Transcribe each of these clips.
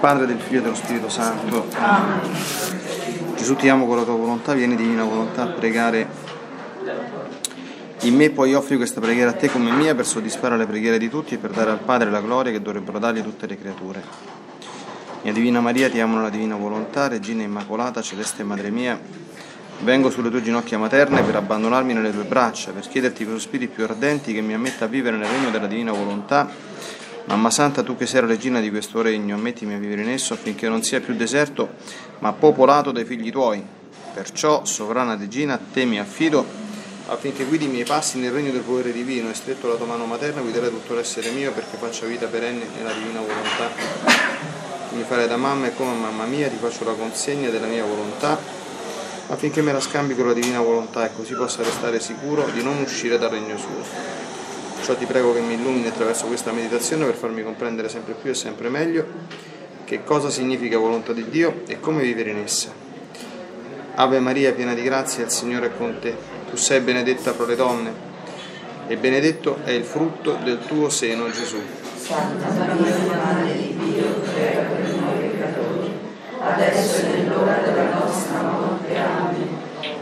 Padre, del Figlio e dello Spirito Santo. Gesù, ti amo con la tua volontà, vieni divina volontà a pregare in me, poi offri questa preghiera a te come mia per soddisfare le preghiere di tutti e per dare al Padre la gloria che dovrebbero dargli tutte le creature. Mia Divina Maria, ti amo nella divina volontà, Regina Immacolata, Celeste Madre mia, vengo sulle tue ginocchia materne per abbandonarmi nelle tue braccia, per chiederti con spiriti più ardenti che mi ammetta a vivere nel regno della divina volontà. Mamma Santa, tu che sei la regina di questo regno, ammettimi a vivere in esso affinché non sia più deserto, ma popolato dai figli tuoi. Perciò, sovrana regina, a te mi affido, affinché guidi i miei passi nel regno del potere divino, e stretto la tua mano materna guiderai tutto l'essere mio, perché faccia vita perenne nella divina volontà. Tu mi farai da mamma e come mamma mia ti faccio la consegna della mia volontà, affinché me la scambi con la divina volontà e così possa restare sicuro di non uscire dal regno suo. Ciò ti prego che mi illumini attraverso questa meditazione per farmi comprendere sempre più e sempre meglio che cosa significa volontà di Dio e come vivere in essa. Ave Maria, piena di grazia, il Signore è con te. Tu sei benedetta fra le donne e benedetto è il frutto del tuo seno, Gesù. Santa Maria, Madre di Dio, prega per noi peccatori, adesso è nell'ora della nostra morte. Amen.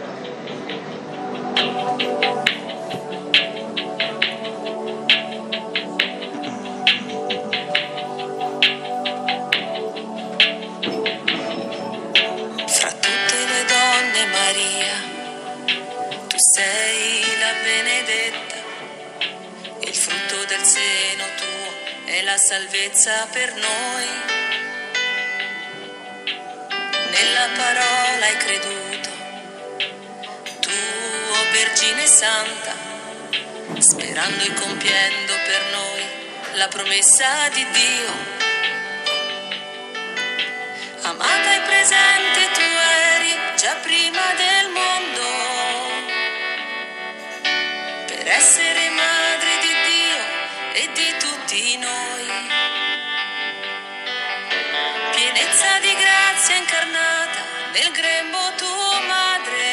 La salvezza per noi, nella parola hai creduto, tu, o Vergine Santa, sperando e compiendo per noi la promessa di Dio. Amata e presente tu eri già prima del mondo, per essere madre di Dio e di tutti noi. Pienezza di grazia incarnata nel grembo tua madre,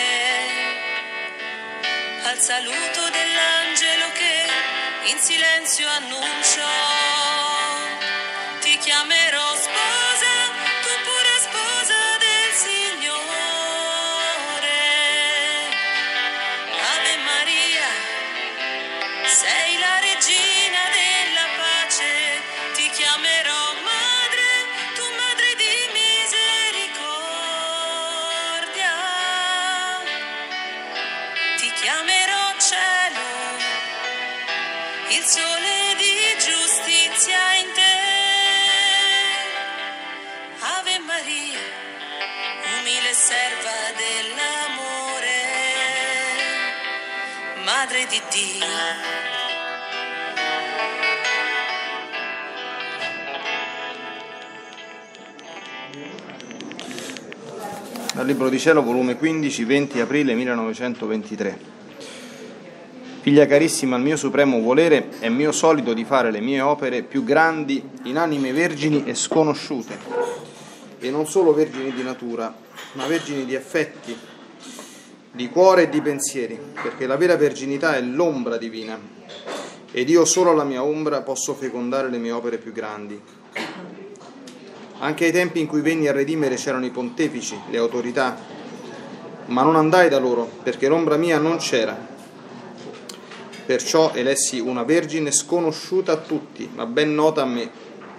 al saluto dell'angelo che in silenzio annunciò, ti chiamerò sposa, tu pura sposa del Signore. Ave Maria, sei la regina della pace, ti chiamerò il sole di giustizia in te. Ave Maria, umile serva dell'amore, Madre di Dio. Dal Libro di Cielo, volume 15, 20 aprile 1923. Figlia carissima, il mio supremo volere è mio solito di fare le mie opere più grandi in anime vergini e sconosciute, e non solo vergini di natura, ma vergini di affetti, di cuore e di pensieri, perché la vera verginità è l'ombra divina, ed io solo alla mia ombra posso fecondare le mie opere più grandi. Anche ai tempi in cui venni a redimere c'erano i pontefici, le autorità, ma non andai da loro, perché l'ombra mia non c'era. Perciò elessi una vergine sconosciuta a tutti, ma ben nota a me.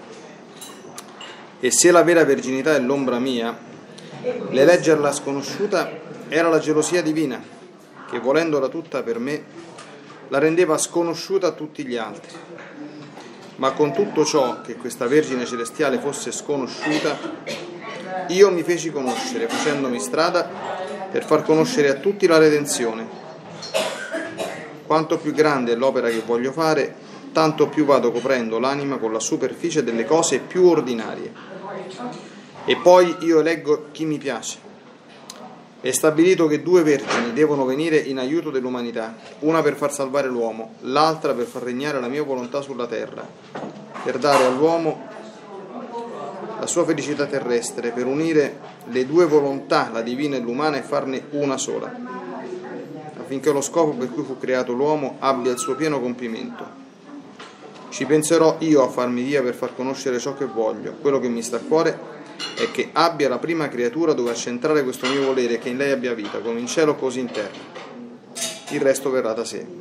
E se la vera verginità è l'ombra mia, l'eleggerla sconosciuta era la gelosia divina, che volendola tutta per me, la rendeva sconosciuta a tutti gli altri. Ma con tutto ciò che questa Vergine celestiale fosse sconosciuta, io mi feci conoscere, facendomi strada per far conoscere a tutti la redenzione. Quanto più grande è l'opera che voglio fare, tanto più vado coprendo l'anima con la superficie delle cose più ordinarie. E poi io eleggo chi mi piace. È stabilito che 2 vergini devono venire in aiuto dell'umanità, una per far salvare l'uomo, l'altra per far regnare la mia volontà sulla terra, per dare all'uomo la sua felicità terrestre, per unire le 2 volontà, la divina e l'umana, e farne una sola, affinché lo scopo per cui fu creato l'uomo abbia il suo pieno compimento. Ci penserò io a farmi via per far conoscere ciò che voglio. Quello che mi sta a cuore è che abbia la prima creatura dove accentrare questo mio volere e che in lei abbia vita, come in cielo così in terra. Il resto verrà da sé.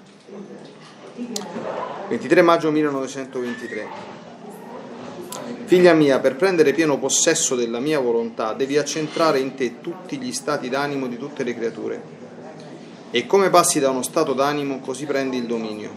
23 maggio 1923. Figlia mia, per prendere pieno possesso della mia volontà devi accentrare in te tutti gli stati d'animo di tutte le creature. E come passi da uno stato d'animo, così prendi il dominio.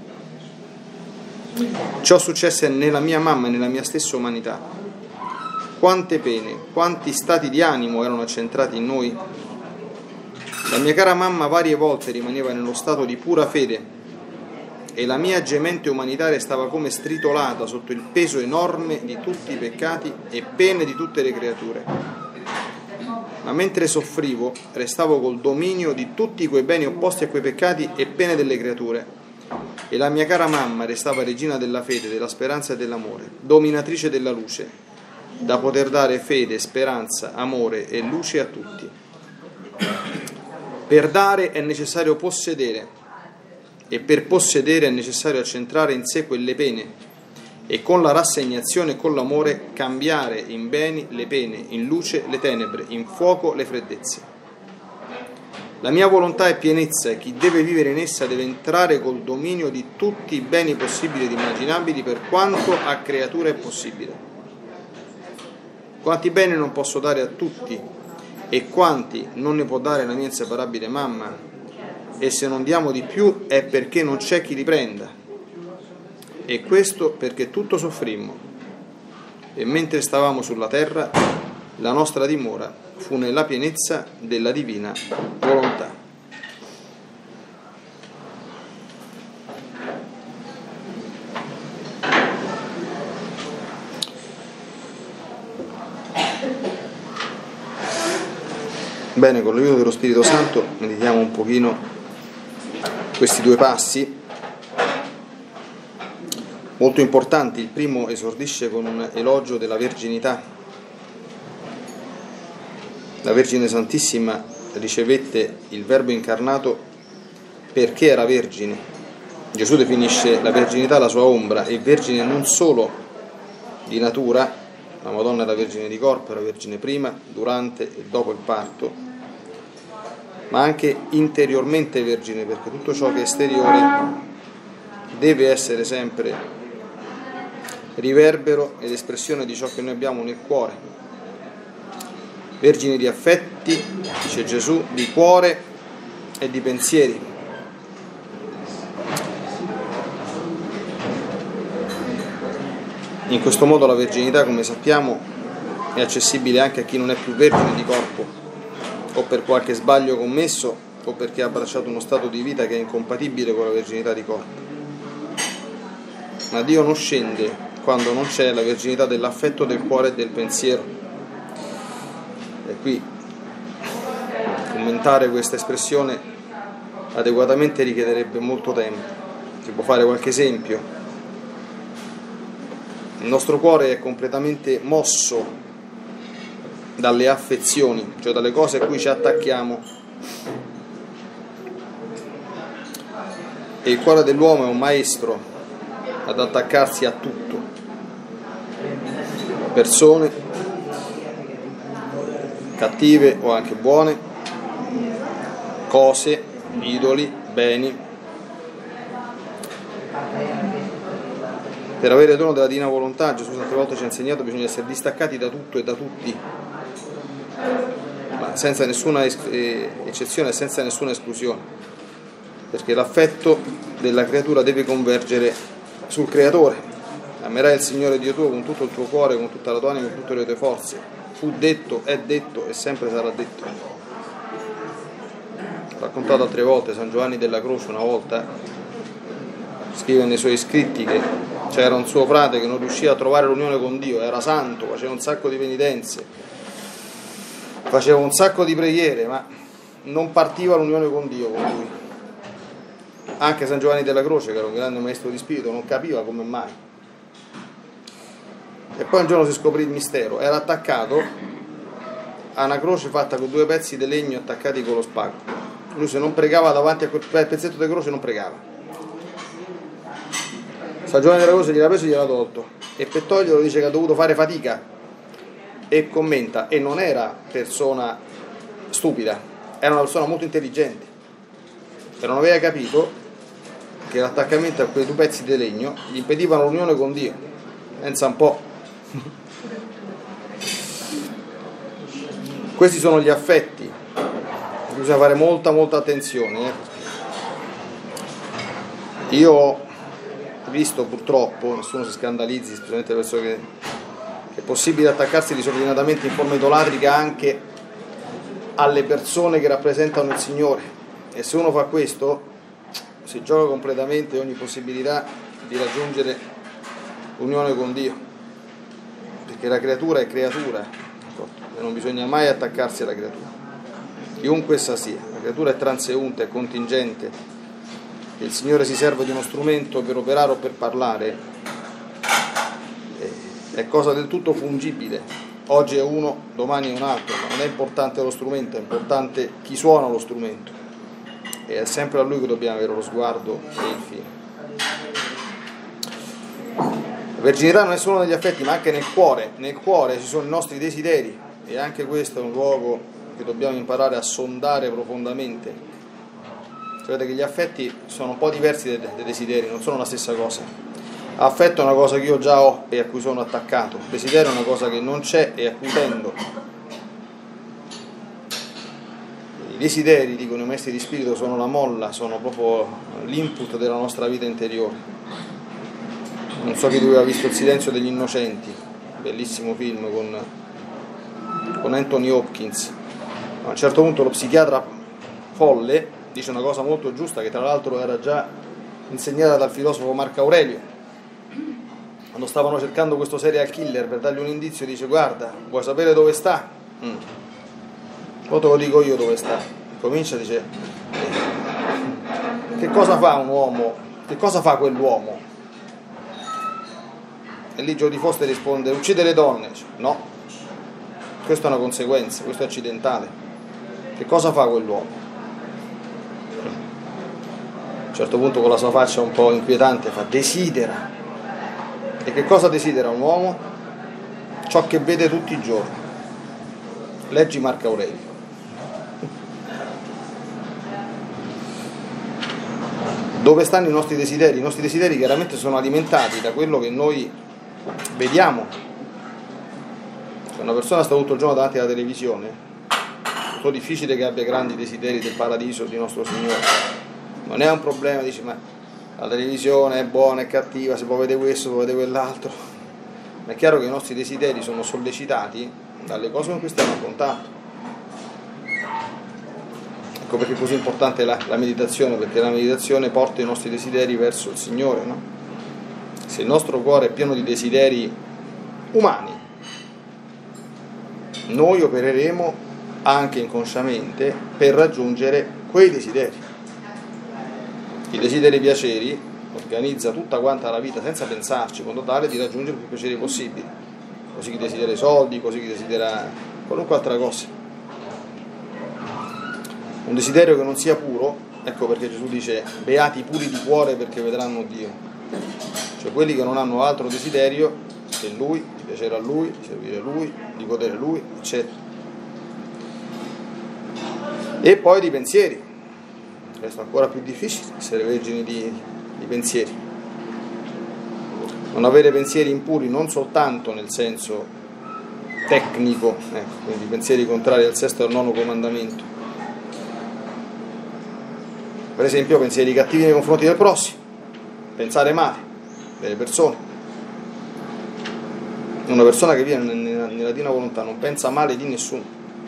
Ciò successe nella mia mamma e nella mia stessa umanità. Quante pene, quanti stati di animo erano accentrati in noi? La mia cara mamma varie volte rimaneva nello stato di pura fede e la mia gemente umanità restava come stritolata sotto il peso enorme di tutti i peccati e pene di tutte le creature. Ma mentre soffrivo, restavo col dominio di tutti quei beni opposti a quei peccati e pene delle creature. E la mia cara mamma restava regina della fede, della speranza e dell'amore, dominatrice della luce, da poter dare fede, speranza, amore e luce a tutti. Per dare è necessario possedere, e per possedere è necessario accentrare in sé quelle pene e con la rassegnazione e con l'amore cambiare in beni le pene, in luce le tenebre, in fuoco le freddezze. La mia volontà è pienezza e chi deve vivere in essa deve entrare col dominio di tutti i beni possibili ed immaginabili per quanto a creatura è possibile. Quanti beni non posso dare a tutti e quanti non ne può dare la mia inseparabile mamma? E se non diamo di più è perché non c'è chi li prenda. E questo perché tutto soffrimmo. E mentre stavamo sulla terra, la nostra dimora fu nella pienezza della divina volontà. Bene, con l'aiuto dello Spirito Santo meditiamo un pochino questi due passi molto importanti. Il primo esordisce con un elogio della verginità. La Vergine Santissima ricevette il Verbo incarnato perché era vergine. Gesù definisce la verginità la sua ombra, e vergine non solo di natura, la Madonna era vergine di corpo, era vergine prima, durante e dopo il parto, ma anche interiormente vergine, perché tutto ciò che è esteriore deve essere sempre riverbero ed espressione di ciò che noi abbiamo nel cuore. Vergine di affetti, dice Gesù, di cuore e di pensieri. In questo modo la verginità, come sappiamo, è accessibile anche a chi non è più vergine di corpo, o per qualche sbaglio commesso, o perché ha abbracciato uno stato di vita che è incompatibile con la verginità di corpo. Ma Dio non scende quando non c'è la verginità dell'affetto, del cuore e del pensiero. E qui commentare questa espressione adeguatamente richiederebbe molto tempo. Si può fare qualche esempio. Il nostro cuore è completamente mosso dalle affezioni, cioè dalle cose a cui ci attacchiamo. E il cuore dell'uomo è un maestro ad attaccarsi a tutto. Persone cattive o anche buone, cose, idoli, beni. Per avere il dono della divina volontà, Gesù tante volte ci ha insegnato che bisogna essere distaccati da tutto e da tutti, ma senza nessuna eccezione e senza nessuna esclusione, perché l'affetto della creatura deve convergere sul Creatore. Amerai il Signore Dio tuo con tutto il tuo cuore, con tutta la tua anima e con tutte le tue forze. Fu detto, è detto e sempre sarà detto. Ho raccontato altre volte, San Giovanni della Croce una volta scrive nei suoi scritti che c'era un suo frate che non riusciva a trovare l'unione con Dio, era santo, faceva un sacco di penitenze, faceva un sacco di preghiere, ma non partiva l'unione con Dio con lui. Anche San Giovanni della Croce, che era un grande maestro di spirito, non capiva come mai. E poi un giorno si scoprì il mistero, era attaccato a una croce fatta con 2 pezzi di legno attaccati con lo spago. Lui, se non pregava davanti a quel pezzetto di croce, non pregava. Giovanni della Croce gliel'ha preso e gliel'ha tolto, e per toglierlo dice che ha dovuto fare fatica, e commenta, e non era persona stupida, era una persona molto intelligente, e non aveva capito che l'attaccamento a quei due pezzi di legno gli impedivano l'unione con Dio. Pensa un po'. Questi sono gli affetti, bisogna fare molta attenzione. Io ho visto, purtroppo, nessuno si scandalizzi, specialmente le persone che è possibile attaccarsi disordinatamente in forma idolatrica anche alle persone che rappresentano il Signore, e se uno fa questo si gioca completamente ogni possibilità di raggiungere l'unione con Dio, perché la creatura è creatura, e non bisogna mai attaccarsi alla creatura, chiunque essa sia. La creatura è transeunte, è contingente, che il Signore si serve di uno strumento per operare o per parlare è cosa del tutto fungibile. Oggi è uno, domani è un altro, ma non è importante lo strumento, è importante chi suona lo strumento, e è sempre a Lui che dobbiamo avere lo sguardo e il fine. La verginità non è solo negli affetti, ma anche nel cuore ci sono i nostri desideri, e anche questo è un luogo che dobbiamo imparare a sondare profondamente. Sapete che gli affetti sono un po' diversi dai desideri, non sono la stessa cosa. Affetto è una cosa che io già ho e a cui sono attaccato, desiderio è una cosa che non c'è e a cui tendo. I desideri, dicono i maestri di spirito, sono la molla, sono proprio l'input della nostra vita interiore. Non so chi di voi ha visto Il silenzio degli innocenti, bellissimo film con Anthony Hopkins. A un certo punto lo psichiatra folle dice una cosa molto giusta, che tra l'altro era già insegnata dal filosofo Marco Aurelio. Quando stavano cercando questo serial killer per dargli un indizio, dice: guarda, vuoi sapere dove sta? Poi te lo dico io dove sta. Comincia, dice: che cosa fa un uomo? Che cosa fa quell'uomo? E lì Jodie Foster risponde: uccide le donne. Dice, no, questa è una conseguenza, questo è accidentale. Che cosa fa quell'uomo? A un certo punto, con la sua faccia un po' inquietante, fa: desidera. E che cosa desidera un uomo? Ciò che vede tutti i giorni. Leggi Marco Aurelio. Dove stanno i nostri desideri? I nostri desideri chiaramente sono alimentati da quello che noi vediamo. Se una persona sta tutto il giorno davanti alla televisione, è molto difficile che abbia grandi desideri del paradiso di nostro Signore. Non è un problema, dici, ma la televisione è buona, è cattiva, si può vedere questo, si può vedere quell'altro. Ma è chiaro che i nostri desideri sono sollecitati dalle cose con cui stiamo a contatto. Ecco perché è così importante la meditazione, perché la meditazione porta i nostri desideri verso il Signore, no? Se il nostro cuore è pieno di desideri umani, noi opereremo anche inconsciamente per raggiungere quei desideri. I desideri piaceri organizza tutta quanta la vita senza pensarci, in modo tale di raggiungere più piaceri possibili. Così chi desidera i soldi, così chi desidera qualunque altra cosa. Un desiderio che non sia puro, ecco perché Gesù dice: beati i puri di cuore, perché vedranno Dio. Cioè quelli che non hanno altro desiderio che Lui, di piacere a Lui, di servire Lui, di godere Lui, eccetera. E poi di pensieri. Questo è ancora più difficile, essere vergini di pensieri. Non avere pensieri impuri non soltanto nel senso tecnico, quindi pensieri contrari al sesto e al nono comandamento. Per esempio pensieri cattivi nei confronti del prossimo, pensare male delle persone. Una persona che vive nella divina volontà non pensa male di nessuno.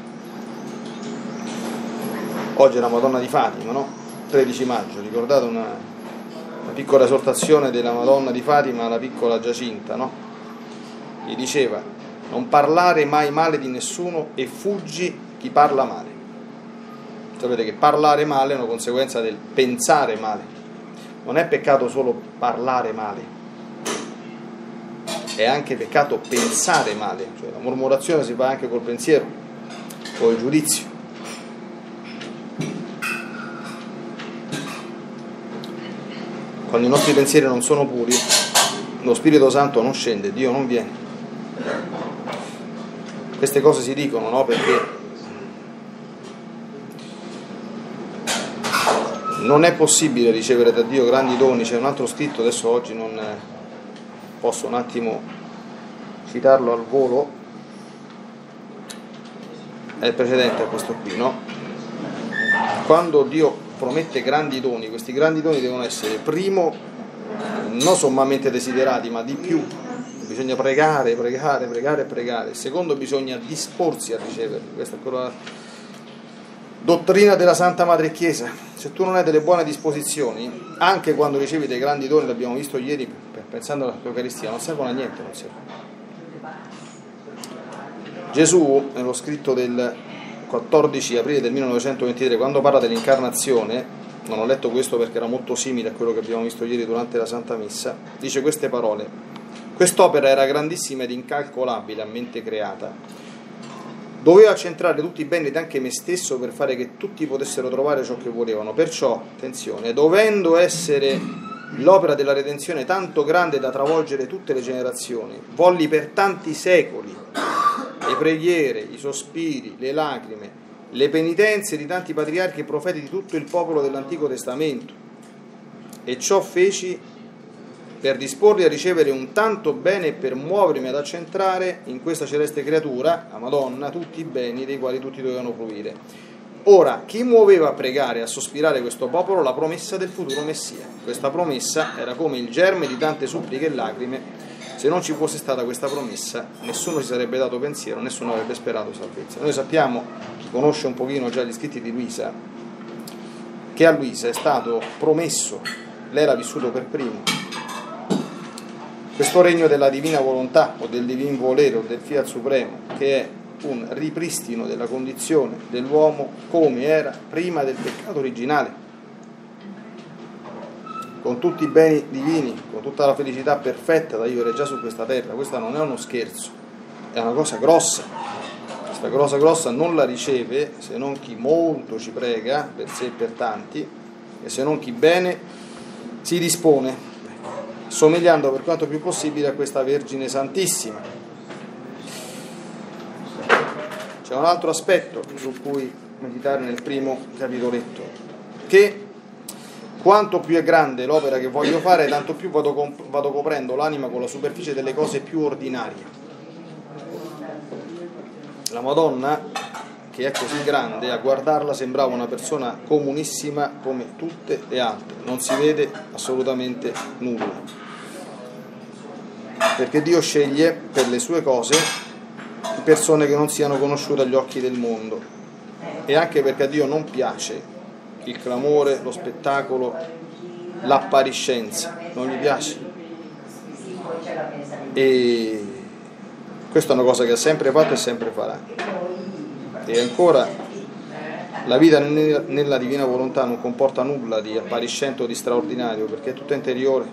Oggi è la Madonna di Fatima, no? 13 maggio, ricordate una piccola esortazione della Madonna di Fatima alla piccola Giacinta, no? Gli diceva: non parlare mai male di nessuno e fuggi chi parla male. Sapete che parlare male è una conseguenza del pensare male. Non è peccato solo parlare male, è anche peccato pensare male, cioè la mormorazione si fa anche col pensiero, col giudizio. Quando i nostri pensieri non sono puri, lo Spirito Santo non scende, Dio non viene. Queste cose si dicono, no? Perché non è possibile ricevere da Dio grandi doni. C'è un altro scritto, adesso oggi non posso un attimo citarlo al volo, è il precedente a questo qui, no? Quando Dio promette grandi doni, questi grandi doni devono essere, primo, non sommamente desiderati, ma di più. Bisogna pregare. Secondo, bisogna disporsi a riceverli. Questa è quella dottrina della Santa Madre Chiesa. Se tu non hai delle buone disposizioni, anche quando ricevi dei grandi doni, l'abbiamo visto ieri pensando all'Eucaristia, non servono a niente, non servono. Gesù, nello scritto del 14 aprile del 1923, quando parla dell'incarnazione, non ho letto questo perché era molto simile a quello che abbiamo visto ieri durante la Santa Messa, dice queste parole: quest'opera era grandissima ed incalcolabile a mente creata, doveva centrare tutti i beni ed anche me stesso per fare che tutti potessero trovare ciò che volevano, perciò, attenzione, dovendo essere l'opera della redenzione tanto grande da travolgere tutte le generazioni, volli per tanti secoli le preghiere, i sospiri, le lacrime, le penitenze di tanti patriarchi e profeti di tutto il popolo dell'Antico Testamento, e ciò feci per disporli a ricevere un tanto bene e per muovermi ad accentrare in questa celeste creatura, la Madonna, tutti i beni dei quali tutti dovevano fruire. Ora, chi muoveva a pregare e a sospirare questo popolo? La promessa del futuro Messia. Questa promessa era come il germe di tante suppliche e lacrime. Se non ci fosse stata questa promessa, nessuno si sarebbe dato pensiero, nessuno avrebbe sperato salvezza. Noi sappiamo, chi conosce un pochino già gli scritti di Luisa, che a Luisa è stato promesso, lei l'ha vissuto per primo, questo regno della divina volontà o del divin volere o del fiat supremo, che è un ripristino della condizione dell'uomo come era prima del peccato originale, con tutti i beni divini, con tutta la felicità perfetta da vivere già su questa terra. Questa non è uno scherzo, è una cosa grossa. Questa cosa grossa non la riceve se non chi molto ci prega per sé e per tanti, e se non chi bene si dispone, somigliando per quanto più possibile a questa Vergine Santissima. C'è un altro aspetto su cui meditare nel primo capitoletto, che quanto più è grande l'opera che voglio fare, tanto più vado coprendo l'anima con la superficie delle cose più ordinarie. La Madonna, che è così grande, a guardarla sembrava una persona comunissima come tutte le altre, non si vede assolutamente nulla, perché Dio sceglie per le sue cose persone che non siano conosciute agli occhi del mondo, e anche perché a Dio non piace il clamore, lo spettacolo, l'appariscenza, non gli piace. E questa è una cosa che ha sempre fatto e sempre farà. E ancora, la vita nella divina volontà non comporta nulla di appariscente o di straordinario, perché è tutto interiore.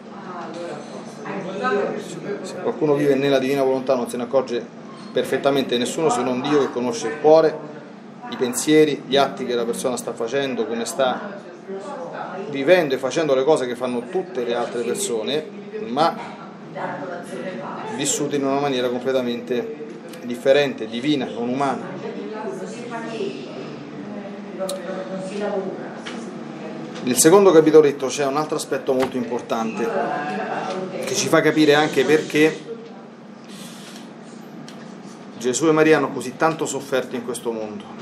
Se qualcuno vive nella divina volontà non se ne accorge perfettamente nessuno se non Dio, che conosce il cuore, i pensieri, gli atti che la persona sta facendo, come sta vivendo e facendo le cose che fanno tutte le altre persone, ma vissute in una maniera completamente differente, divina, non umana. Nel secondo capitoletto c'è un altro aspetto molto importante che ci fa capire anche perché Gesù e Maria hanno così tanto sofferto in questo mondo.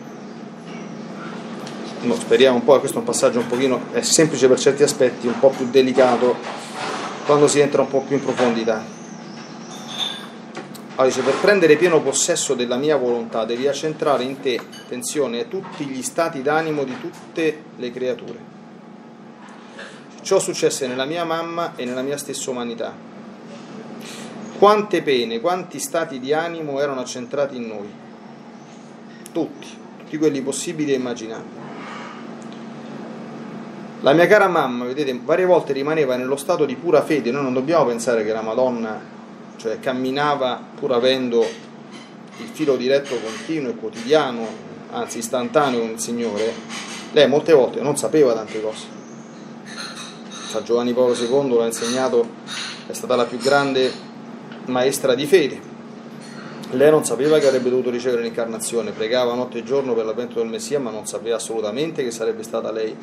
No, speriamo un po', questo è un passaggio un pochino, è semplice per certi aspetti, un po' più delicato quando si entra un po' più in profondità. Allora dice: per prendere pieno possesso della mia volontà devi accentrare in te, attenzione, tutti gli stati d'animo di tutte le creature. Ciò successe nella mia mamma e nella mia stessa umanità. Quante pene, quanti stati di animo erano accentrati in noi, tutti quelli possibili e immaginabili. La mia cara mamma, vedete, varie volte rimaneva nello stato di pura fede. Noi non dobbiamo pensare che la Madonna, cioè, camminava pur avendo il filo diretto continuo e quotidiano, anzi istantaneo con il Signore. Lei molte volte non sapeva tante cose. Giovanni Paolo II l'ha insegnato è stata la più grande maestra di fede. Lei non sapeva che avrebbe dovuto ricevere l'incarnazione, pregava notte e giorno per l'avvento del Messia, ma non sapeva assolutamente che sarebbe stata lei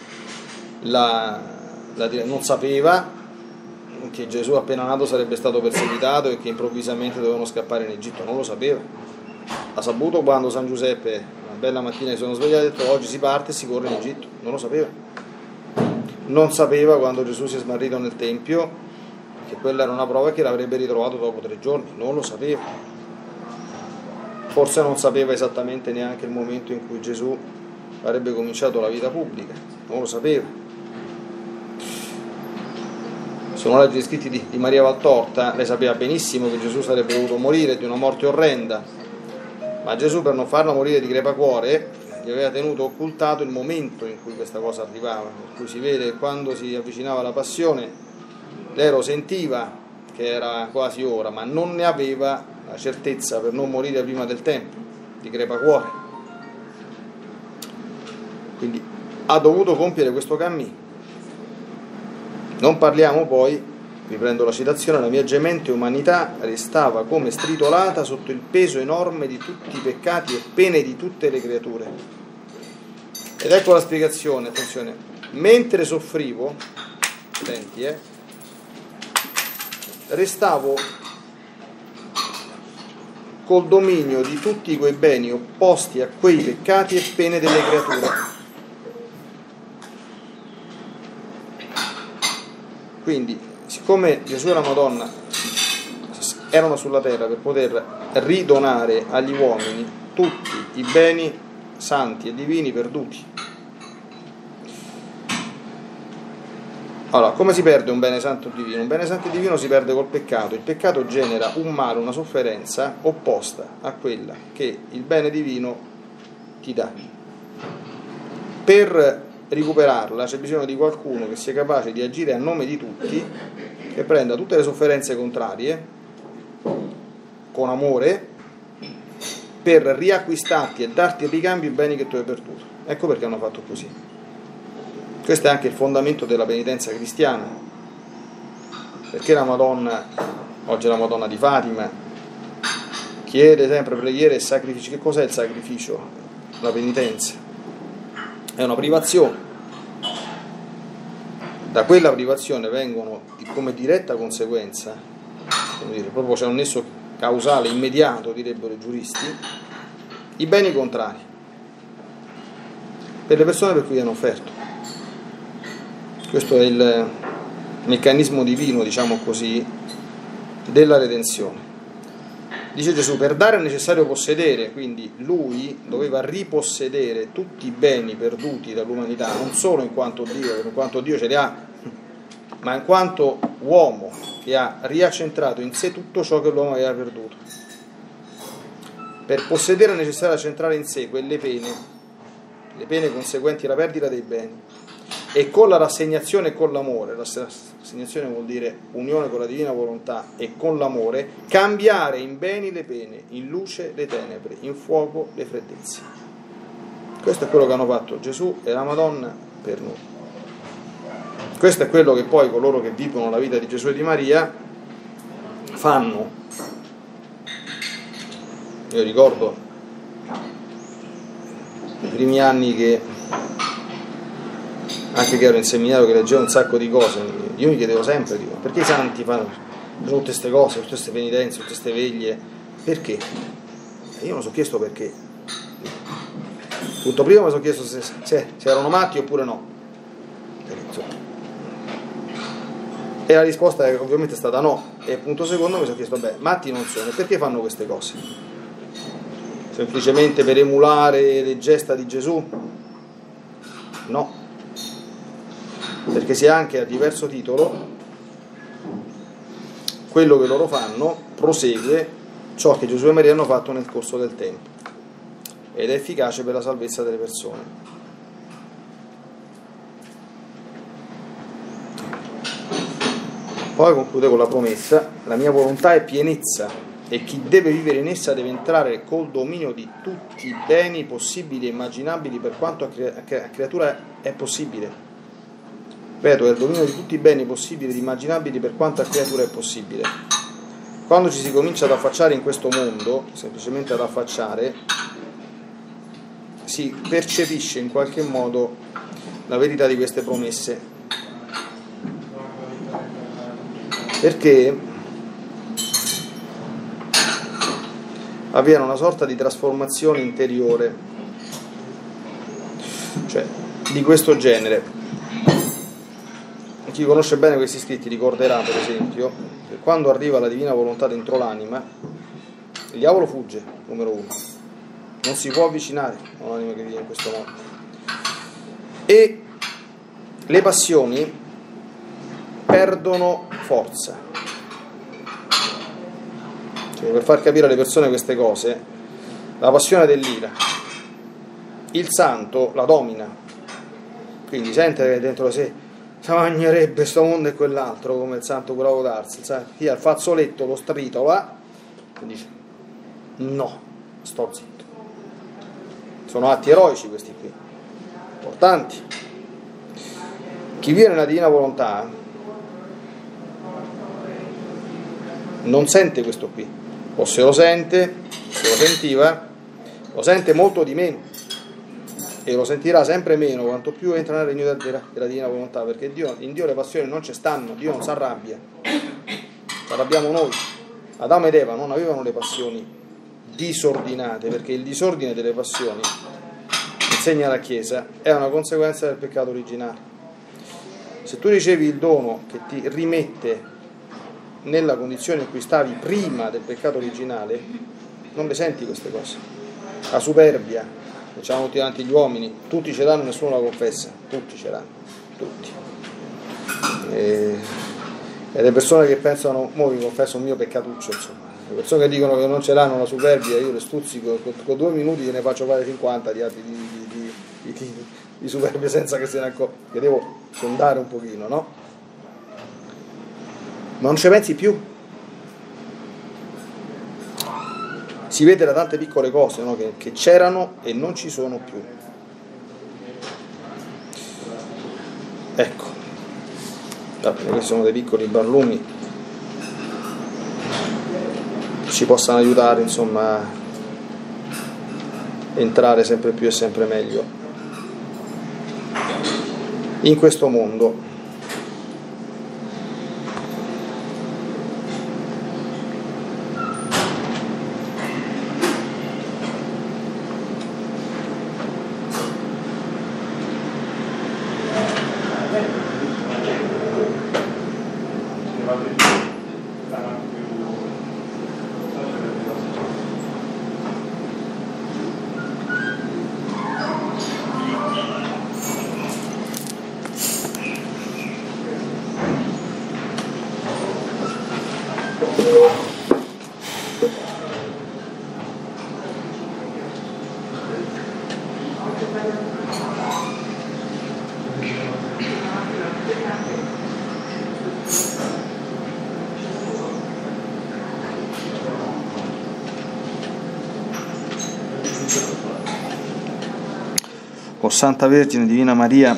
non sapeva che Gesù appena nato sarebbe stato perseguitato e che improvvisamente dovevano scappare in Egitto, non lo sapeva. Ha saputo quando San Giuseppe una bella mattina si sono svegliati e ha detto oggi si parte e si corre in Egitto, non lo sapeva. Non sapeva quando Gesù si è smarrito nel Tempio che quella era una prova che l'avrebbe ritrovato dopo 3 giorni, non lo sapeva. Forse non sapeva esattamente neanche il momento in cui Gesù avrebbe cominciato la vita pubblica, non lo sapeva. Sono leggi gli scritti di Maria Valtorta, lei sapeva benissimo che Gesù sarebbe dovuto morire di una morte orrenda, ma Gesù, per non farla morire di crepacuore, gli aveva tenuto occultato il momento in cui questa cosa arrivava, per cui si vede che quando si avvicinava la passione lei lo sentiva che era quasi ora, ma non ne aveva la certezza per non morire prima del tempo, di crepacuore. Quindi ha dovuto compiere questo cammino. Non parliamo poi, riprendo la citazione, la mia gemente umanità restava come stritolata sotto il peso enorme di tutti i peccati e pene di tutte le creature. Ed ecco la spiegazione, attenzione, mentre soffrivo, attenti, restavo col dominio di tutti quei beni opposti a quei peccati e pene delle creature. Quindi, siccome Gesù e la Madonna erano sulla terra per poter ridonare agli uomini tutti i beni santi e divini perduti. Allora, come si perde un bene santo e divino? Un bene santo e divino si perde col peccato. Il peccato genera un male, una sofferenza opposta a quella che il bene divino ti dà. Per recuperarla c'è bisogno di qualcuno che sia capace di agire a nome di tutti, che prenda tutte le sofferenze contrarie con amore per riacquistarti e darti in ricambio i beni che tu hai perduto. Ecco perché hanno fatto così. Questo è anche il fondamento della penitenza cristiana, perché la Madonna, oggi la Madonna di Fatima, chiede sempre preghiere e sacrifici. Che cos'è il sacrificio? La penitenza è una privazione. Da quella privazione vengono come diretta conseguenza, come dire, proprio c'è un nesso causale immediato, direbbero i giuristi, i beni contrari per le persone per cui hanno offerto. Questo è il meccanismo divino, diciamo così, della redenzione. Dice Gesù, per dare è necessario possedere, quindi lui doveva ripossedere tutti i beni perduti dall'umanità, non solo in quanto Dio, perché in quanto Dio ce li ha, ma in quanto uomo che ha riaccentrato in sé tutto ciò che l'uomo aveva perduto. Per possedere è necessario accentrare in sé quelle pene, le pene conseguenti alla perdita dei beni, e con la rassegnazione e con l'amore, la rassegnazione vuol dire unione con la divina volontà, e con l'amore cambiare in beni le pene, in luce le tenebre, in fuoco le freddezze. Questo è quello che hanno fatto Gesù e la Madonna per noi. Questo è quello che poi coloro che vivono la vita di Gesù e di Maria fanno. Io ricordo i primi anni che anche che ero in seminario, che leggevo un sacco di cose, io mi chiedevo sempre, dico, perché i santi fanno tutte queste cose, tutte queste penitenze, tutte queste veglie, perché? E io mi sono chiesto perché. Punto primo mi sono chiesto se erano matti oppure no. E la risposta è ovviamente stata no. E punto secondo mi sono chiesto, beh, matti non sono, e perché fanno queste cose? Semplicemente per emulare le gesta di Gesù? No. Perché sia anche a diverso titolo quello che loro fanno prosegue ciò che Gesù e Maria hanno fatto nel corso del tempo ed è efficace per la salvezza delle persone. Poi conclude con la promessa: la mia volontà è pienezza e chi deve vivere in essa deve entrare col dominio di tutti i beni possibili e immaginabili per quanto a creatura è possibile. Ripeto, è il dominio di tutti i beni possibili ed immaginabili per quanta creatura è possibile. Quando ci si comincia ad affacciare in questo mondo, semplicemente ad affacciare, si percepisce in qualche modo la verità di queste promesse, perché avviene una sorta di trasformazione interiore, cioè di questo genere. Chi conosce bene questi scritti ricorderà, per esempio, che quando arriva la divina volontà dentro l'anima, il diavolo fugge, numero uno. Non si può avvicinare a un'anima che vive in questo modo. E le passioni perdono forza. Cioè, per far capire alle persone queste cose, la passione dell'ira, il santo la domina, quindi sente che dentro di sé si mangerebbe questo mondo e quell'altro, come il santo curavo d'Ars, chi ha il fazzoletto, lo stritola e dice no, sto zitto. Sono atti eroici questi qui, importanti. Chi vive nella divina volontà non sente questo qui, o se lo sente, se lo sentiva, lo sente molto di meno e lo sentirà sempre meno quanto più entra nel regno della divina volontà, perché in Dio le passioni non ci stanno, Dio non si arrabbia, ci arrabbiamo noi. Adamo ed Eva non avevano le passioni disordinate, perché il disordine delle passioni, insegna la Chiesa, è una conseguenza del peccato originale. Se tu ricevi il dono che ti rimette nella condizione in cui stavi prima del peccato originale, non le senti queste cose. La superbia, diciamo tutti davanti gli uomini, tutti ce l'hanno, nessuno la confessa, tutti ce l'hanno, tutti. E le persone che pensano, mo vi confesso un mio peccatuccio, insomma, le persone che dicono che non ce l'hanno la superbia, io le stuzzico, con 2 minuti gliene faccio fare 50 di atti di superbia senza che se ne accorga, che devo sondare un pochino, no? Ma non ci pensi più. Si vede da tante piccole cose, no? che c'erano e non ci sono più. Ecco, questi sono dei piccoli barlumi, ci possano aiutare, insomma, a entrare sempre più e sempre meglio in questo mondo. O Santa Vergine Divina Maria,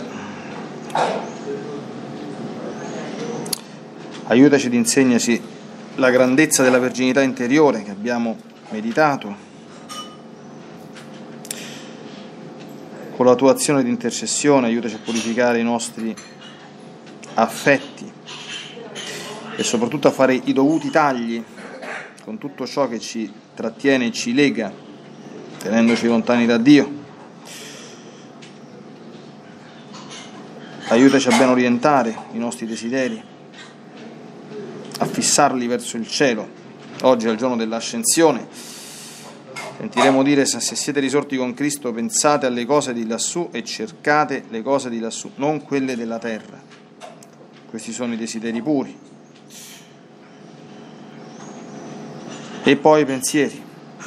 aiutaci ed insegnaci la grandezza della verginità interiore che abbiamo meditato. Con la tua azione di intercessione aiutaci a purificare i nostri affetti e soprattutto a fare i dovuti tagli con tutto ciò che ci trattiene e ci lega, tenendoci lontani da Dio. Aiutaci a ben orientare i nostri desideri, a fissarli verso il cielo. Oggi è il giorno dell'ascensione. Sentiremo dire: se siete risorti con Cristo, pensate alle cose di lassù e cercate le cose di lassù, non quelle della terra. Questi sono i desideri puri. E poi i pensieri.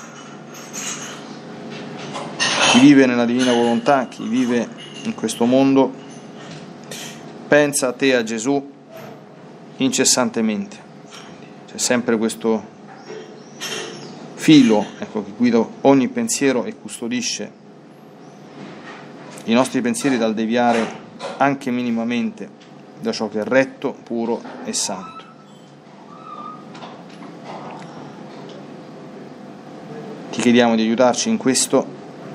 Chi vive nella divina volontà, chi vive in questo mondo, pensa a te, a Gesù, incessantemente. C'è sempre questo filo, ecco, che guida ogni pensiero e custodisce i nostri pensieri dal deviare anche minimamente da ciò che è retto, puro e santo. Ti chiediamo di aiutarci in questo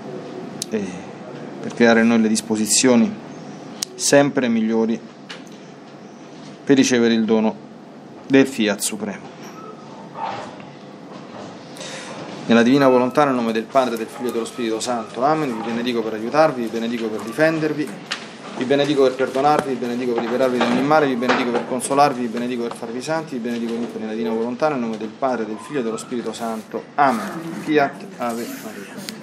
per creare in noi le disposizioni sempre migliori per ricevere il dono del Fiat Supremo. Nella divina volontà, nel nome del Padre, del Figlio e dello Spirito Santo. Amen. Vi benedico per aiutarvi, vi benedico per difendervi, vi benedico per perdonarvi, vi benedico per liberarvi da ogni male, vi benedico per consolarvi, vi benedico per farvi santi, vi benedico dunque nella divina volontà, nel nome del Padre, del Figlio e dello Spirito Santo. Amen. Fiat Ave Maria.